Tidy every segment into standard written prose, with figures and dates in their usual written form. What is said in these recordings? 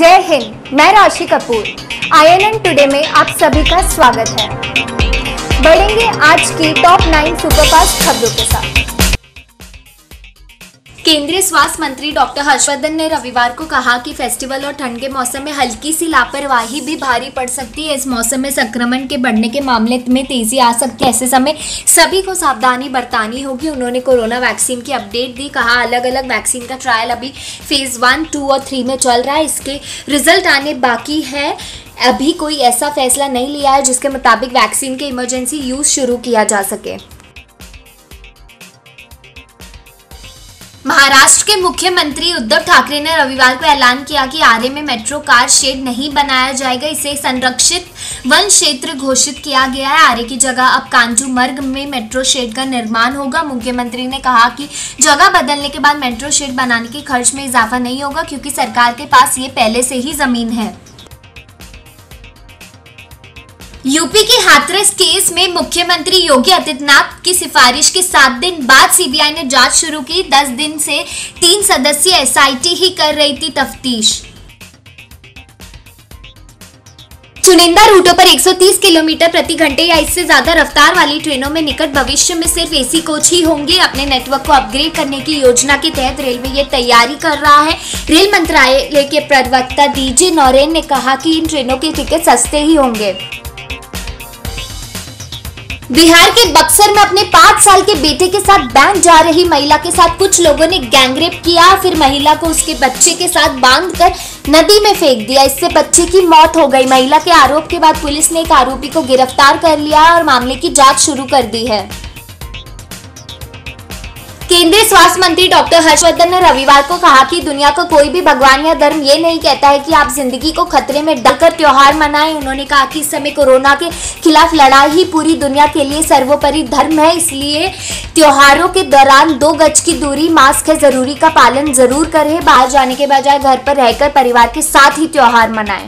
जय हिंद, मैं राशि कपूर। INN टुडे में आप सभी का स्वागत है। बढ़ेंगे आज की टॉप 9 सुपरफास्ट खबरों के साथ। केंद्रीय स्वास्थ्य मंत्री डॉक्टर हर्षवर्धन ने रविवार को कहा कि फेस्टिवल और ठंड के मौसम में हल्की सी लापरवाही भी भारी पड़ सकती है। इस मौसम में संक्रमण के बढ़ने के मामले में तेजी आ सकती है। ऐसे समय सभी को सावधानी बरतनी होगी। उन्होंने कोरोना वैक्सीन की अपडेट दी। कहा अलग अलग वैक्सीन का ट्रायल अभी फेज 1, 2 और 3 में चल रहा है। इसके रिजल्ट आने बाकी है। अभी कोई ऐसा फैसला नहीं लिया है जिसके मुताबिक वैक्सीन के इमरजेंसी यूज शुरू किया जा सके। महाराष्ट्र के मुख्यमंत्री उद्धव ठाकरे ने रविवार को ऐलान किया कि आरे में मेट्रो कार शेड नहीं बनाया जाएगा। इसे संरक्षित वन क्षेत्र घोषित किया गया है। आरे की जगह अब कांजूमर्ग में मेट्रो शेड का निर्माण होगा। मुख्यमंत्री ने कहा कि जगह बदलने के बाद मेट्रो शेड बनाने के खर्च में इजाफा नहीं होगा क्योंकि सरकार के पास ये पहले से ही जमीन है। यूपी के हाथरस केस में मुख्यमंत्री योगी आदित्यनाथ की सिफारिश के 7 दिन बाद सीबीआई ने जांच शुरू की। 10 दिन से 3 सदस्यीय SIT ही कर रही थी तफ्तीश। चुनिंदा रूटों पर 130 किलोमीटर प्रति घंटे या इससे ज्यादा रफ्तार वाली ट्रेनों में निकट भविष्य में सिर्फ AC कोच ही होंगे। अपने नेटवर्क को अपग्रेड करने की योजना के तहत रेलवे ये तैयारी कर रहा है। रेल मंत्रालय के प्रवक्ता DJ नौरेन ने कहा कि इन ट्रेनों के टिकट सस्ते ही होंगे। बिहार के बक्सर में अपने 5 साल के बेटे के साथ बैंक जा रही महिला के साथ कुछ लोगों ने गैंगरेप किया। फिर महिला को उसके बच्चे के साथ बांधकर नदी में फेंक दिया। इससे बच्चे की मौत हो गई। महिला के आरोप के बाद पुलिस ने एक आरोपी को गिरफ्तार कर लिया और मामले की जांच शुरू कर दी है। केंद्रीय स्वास्थ्य मंत्री डॉक्टर हर्षवर्धन ने रविवार को कहा कि दुनिया का कोई भी भगवान या धर्म ये नहीं कहता है कि आप जिंदगी को खतरे में डालकर त्योहार मनाएं। उन्होंने कहा कि इस समय कोरोना के खिलाफ लड़ाई ही पूरी दुनिया के लिए सर्वोपरि धर्म है। इसलिए त्योहारों के दौरान 2 गज की दूरी, मास्क है जरूरी का पालन जरूर करें। बाहर जाने के बजाय घर पर रहकर परिवार के साथ ही त्योहार मनाएं।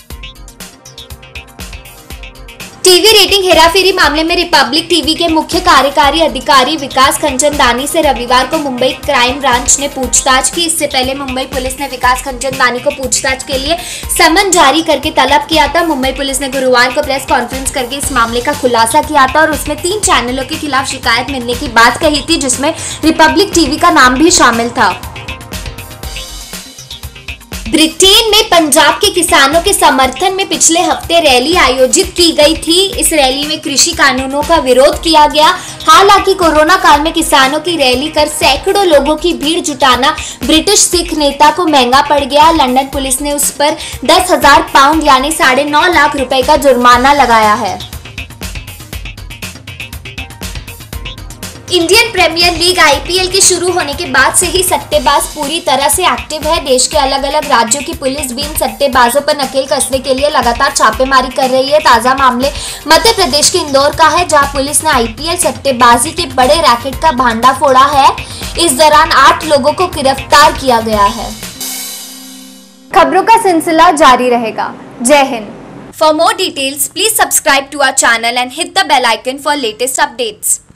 टीवी रेटिंग हेराफेरी मामले में रिपब्लिक टीवी के मुख्य कार्यकारी अधिकारी विकास खंचनदानी से रविवार को मुंबई क्राइम ब्रांच ने पूछताछ की। इससे पहले मुंबई पुलिस ने विकास खंचनदानी को पूछताछ के लिए समन जारी करके तलब किया था। मुंबई पुलिस ने गुरुवार को प्रेस कॉन्फ्रेंस करके इस मामले का खुलासा किया था और उसमें 3 चैनलों के खिलाफ शिकायत मिलने की बात कही थी जिसमें रिपब्लिक टीवी का नाम भी शामिल था। ब्रिटेन में पंजाब के किसानों के समर्थन में पिछले हफ्ते रैली आयोजित की गई थी। इस रैली में कृषि कानूनों का विरोध किया गया। हालांकि कोरोना काल में किसानों की रैली कर सैकड़ों लोगों की भीड़ जुटाना ब्रिटिश सिख नेता को महंगा पड़ गया। लंदन पुलिस ने उस पर 10,000 पाउंड यानी 9.5 लाख रुपए का जुर्माना लगाया है। इंडियन प्रीमियर लीग IPL के शुरू होने के बाद से ही सट्टेबाज पूरी तरह से एक्टिव है। देश के अलग अलग राज्यों की पुलिस भी इन सट्टेबाजों पर नकेल कसने के लिए लगातार छापेमारी कर रही है। ताजा मामले मध्य प्रदेश के इंदौर का है जहां पुलिस ने IPL सट्टेबाजी के बड़े रैकेट का भांडा फोड़ा है। इस दौरान 8 लोगों को गिरफ्तार किया गया है। खबरों का सिलसिला जारी रहेगा। जय Hind. For more details, please subscribe to our channel and hit the bell icon for latest updates.